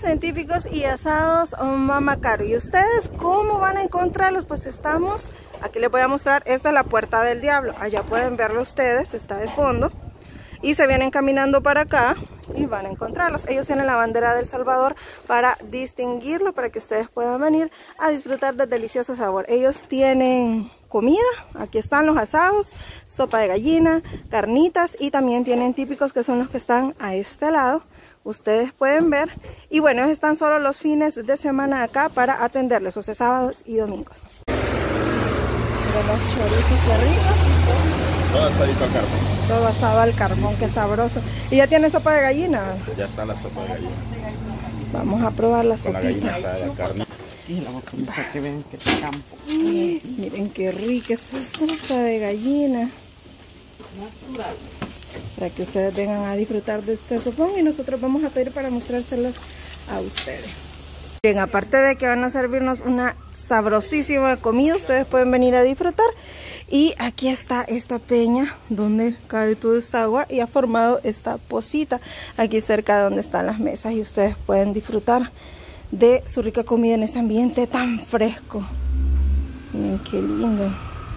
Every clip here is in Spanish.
en Típicos y Asados Mama Caro. ¿Y ustedes cómo van a encontrarlos? Pues estamos, aquí les voy a mostrar, esta es la Puerta del Diablo. Allá pueden verlo ustedes, está de fondo. Y se vienen caminando para acá y van a encontrarlos. Ellos tienen la bandera del Salvador para distinguirlo, para que ustedes puedan venir a disfrutar del delicioso sabor. Ellos tienen comida, aquí están los asados, sopa de gallina, carnitas, y también tienen típicos, que son los que están a este lado. Ustedes pueden ver. Y bueno, ellos están solo los fines de semana acá para atenderlos, o sea, sábados y domingos. Miren los chorizos, qué ricos. Todo asadito al carbón. Todo asado al carbón, sí, qué sabroso. ¿Y ya tiene sopa de gallina? Ya está la sopa de gallina. Vamos a probar la sopita. Con la gallina asada, la carne. Y la boquita que ven que está campo. Miren qué rica esta sopa de gallina. Natural. Para que ustedes vengan a disfrutar de este sopón, y nosotros vamos a pedir para mostrárselos a ustedes. Bien, aparte de que van a servirnos una sabrosísima comida, ustedes pueden venir a disfrutar. Y aquí está esta peña donde cae toda esta agua y ha formado esta pocita aquí cerca de donde están las mesas, y ustedes pueden disfrutar de su rica comida en este ambiente tan fresco. Miren qué lindo.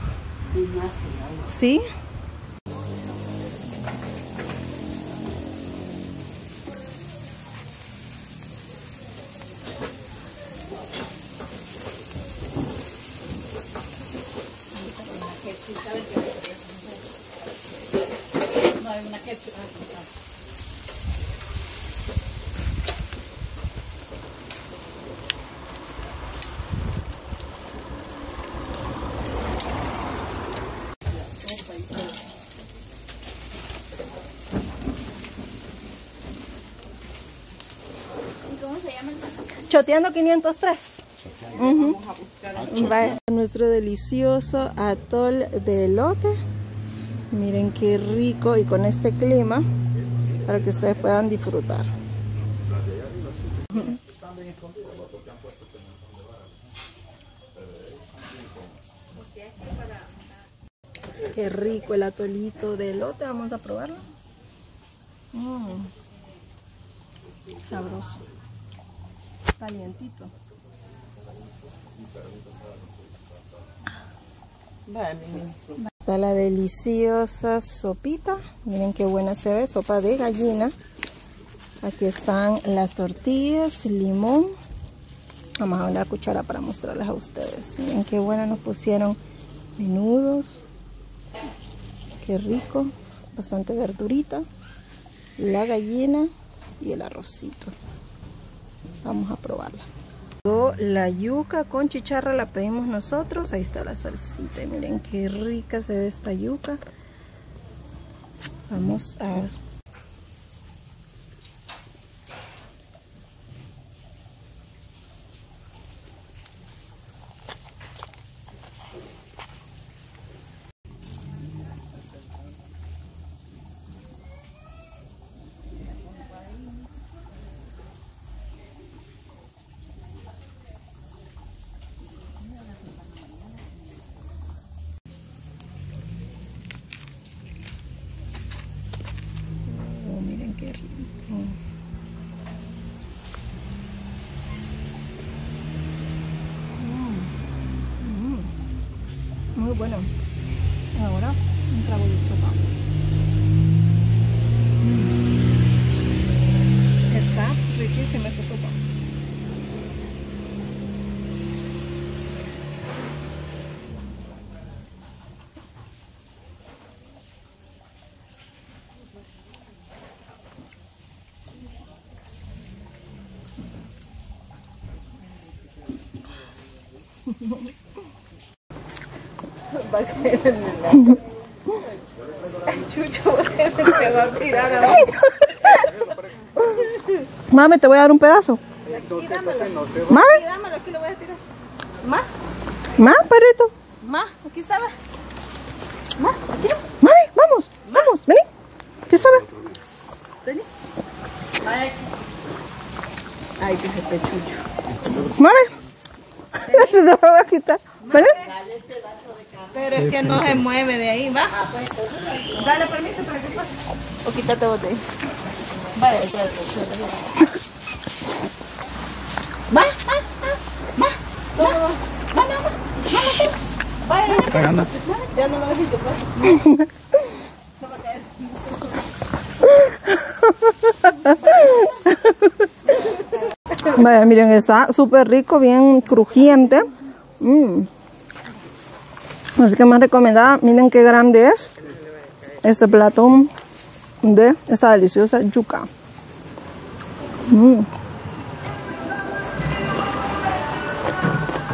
¿Sí? No hay una ketchup. ¿Cómo se llama el Choteando 503. Vamos a buscar Vaya, nuestro delicioso atol de elote. Miren qué rico, y con este clima, para que ustedes puedan disfrutar. Qué rico el atolito de elote, vamos a probarlo. Sabroso, calientito. Está la deliciosa sopita. Miren qué buena se ve, sopa de gallina. Aquí están las tortillas, limón. Vamos a ver la cuchara para mostrarlas a ustedes. Miren qué buena nos pusieron menudos. Qué rico, bastante verdurita. La gallina y el arrocito. Vamos a probarla. La yuca con chicharra la pedimos nosotros. Ahí está la salsita. Y miren qué rica se ve esta yuca. Vamos a... miren qué rico. Muy bueno. Ahora un trago de sopa. Está riquísima esa sopa. Chucho, te va a tirar a... Mami, te voy a dar un pedazo. Y dámelo. ¿Más? Y dámelo, aquí lo voy a tirar. ¿Más, perrito? Más, aquí estaba. Más, aquí. Mami, vamos, vamos, vení. ¿Qué sabe? Vení. Ay, ay, que se te chucho. Mami. Se lo voy a quitar. ¿Vení? Pero es que no se mueve de ahí, ¿va? Dale permiso para que pase. O quítate vos de ahí. Vale, pegando. Ya no lo dijiste, pues. Vaya, miren, está súper rico, bien crujiente. Así que más recomendada. Miren qué grande es este plato de esta deliciosa yuca.